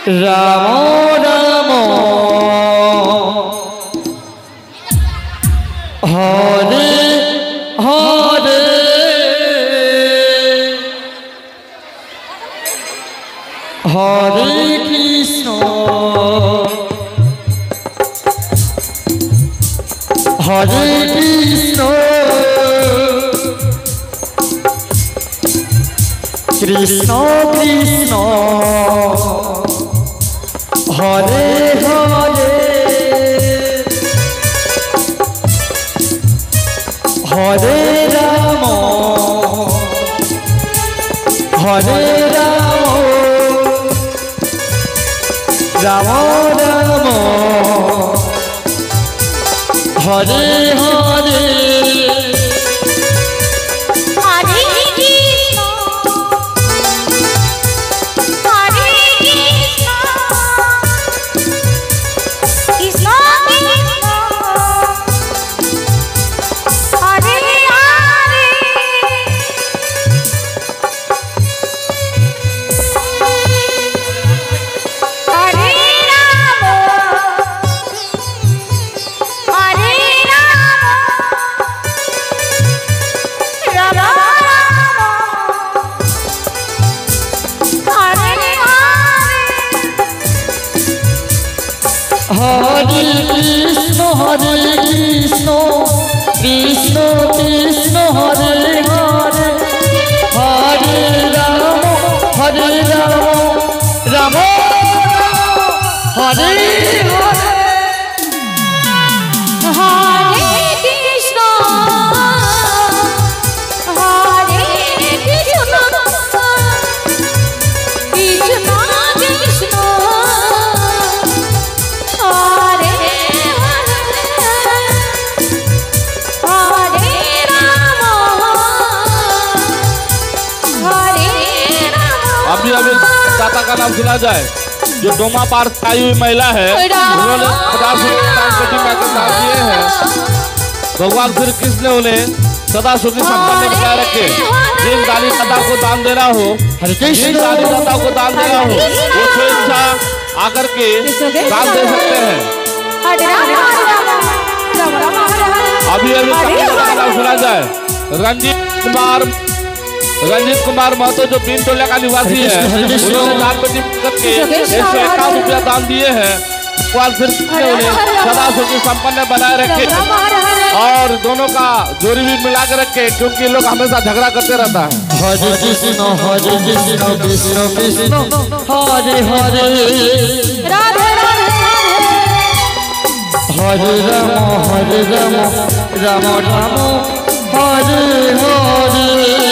राम राम हरे हरे हरे कृष्ण हरे कृष्ण कृष्ण कृष्ण हरे हरे हरे राम हरे राम राम राम हरे हरे हरे कृष्ण कृष्ण कृष्ण हरे हरे हरे राम राम हरे हरे अभी अभी दाता का नाम सुना जाए। जो डोमा पार आई हुई महिला है उन्होंने 50 रुपये दान दिए हैं। भगवान श्री कृष्ण ने उन्हें सदा सुखी संपन्न बनाए रखे। जिन दानी दाता को दान देना हो जिन दानी दाता को दान देना हो वो स्वेच्छा आकर के दान दे सकते हैं। अभी अभी का नाम सुना जाए। रंजीत कुमार महतो जो बीन टोला का निवासी है उन्होंने दान पेटी करके 151 रुपया दान दिए हैं। भगवान श्री कृष्ण ने उन्हें सदा सुखी संपन्न बनाए रखे और दोनों का जोड़ी भी मिला के रखे क्योंकि लोग हमेशा झगड़ा करते रहता है। हरे कृष्ण कृष्ण कृष्ण हरे हरे राधे हरे राम राम राम हरे हरे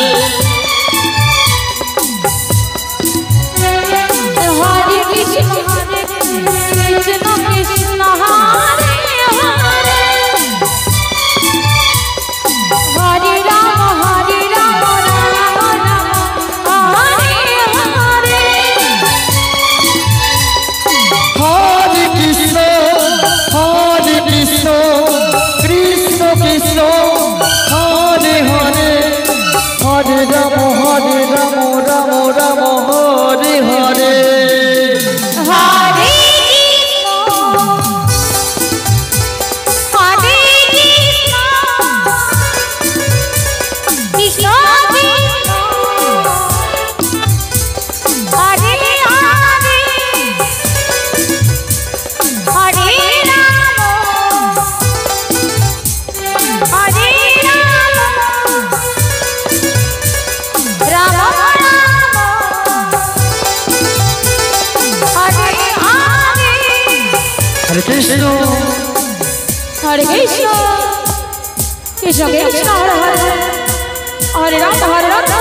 हरे कृष्ण कृष्ण कृष्ण हरे हरे हरे राम राम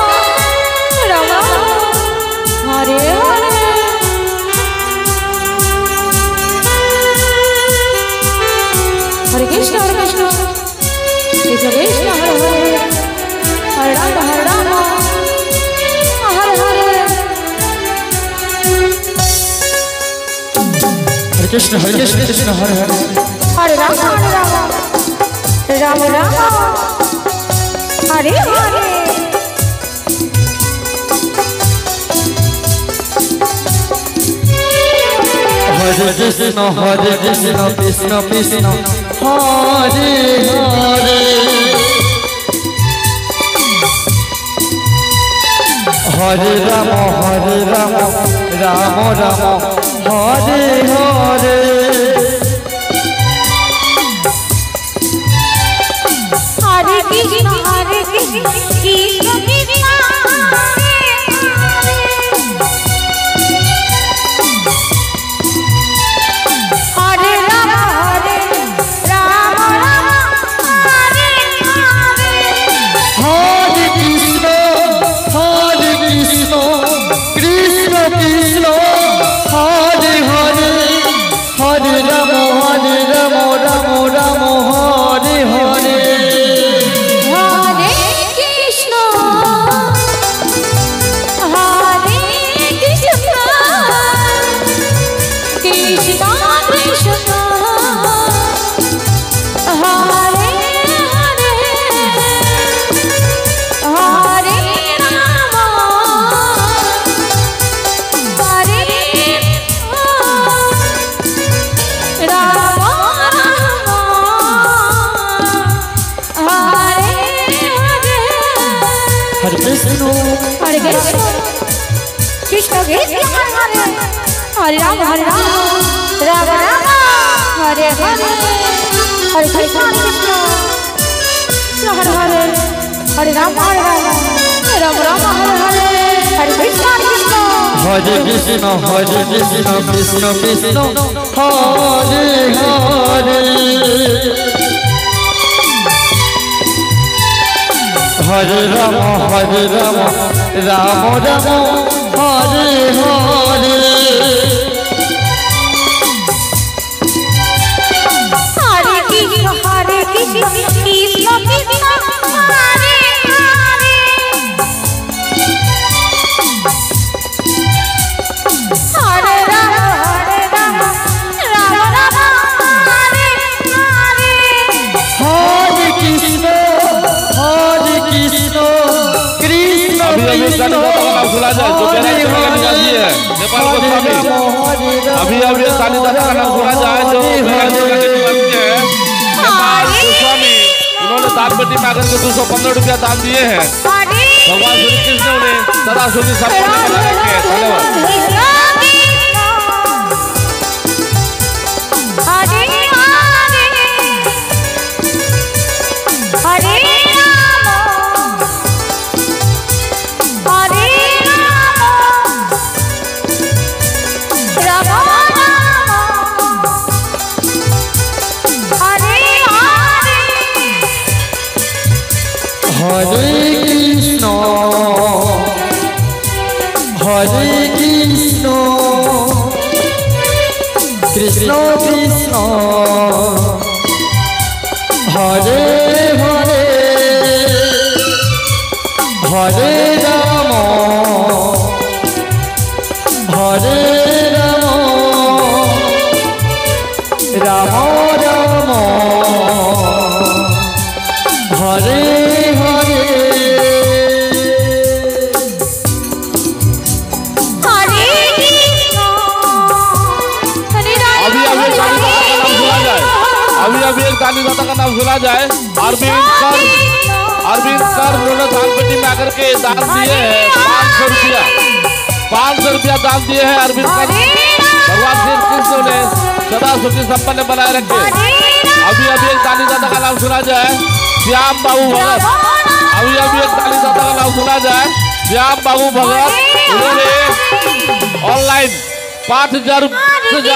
हरे हरे हरे कृष्ण कृष्ण कृष्ण कृष्ण हरे हरे हरे राम हरे हरे हरे कृष्ण कृष्ण हरे हरे हरे राम राम हरे हरे हरे कृष्ण कृष्ण कृष्ण हरे हरे हरे राम राम राम हरे हरे हरे कृष्ण कृष्ण कृष्ण हरे राम राम हरे हरे हरे कृष्ण कृष्ण कृष्ण हरे हरे हरे राम राम राम हरे हरे हरे कृष्ण कृष्ण कृष्ण हरे हरे हरे राम हरे कृष्ण हरे कृष्ण कृष्ण कृष्ण हरे हरे राम राम राम हरे हरे हरे कृष्ण कृष्ण हरे हरे हरे राम राम राम हरे हरे हरे कृष्ण कृष्ण कृष्ण कृष्ण हरे हरे हरे राम राम राम हरे हरे हरे कृष्ण कृष्ण कृष्ण हरे हरे हरे राम राम हरे हरे हरे कृष्ण कृष्ण कृष्ण सुना जाए जो निकाली है नेपाल गोस्वामी अभी काली दादा का नाम सुना जाए जो नेपाल गोस्वामी उन्होंने दान पेटी में आकर के 215 रुपया दान दिए हैं। भगवान श्री कृष्ण उन्हें सदा सुखी संपन्न बना रखे। धन्यवाद। हरे कृष्ण कृष्ण कृष्ण हरे हरे हरे राम राम राम हरे हरे अभी एक दानी दाता का नाम सुना जाए। अरविंद कर उन्होंने दान पेटी में आकर के दान दिए हैं 500 रुपया दान दिए हैं अरविंद कर। भगवान श्री कृष्ण ने सदा सुखी संपन्न बनाए रखे। अभी एक दानी दाता का नाम सुना जाए श्याम बाबू भगत। अभी एक दानी दाता का नाम सुना जाए श्याम बाबू भगत। उन्होंने ऑनलाइन 5000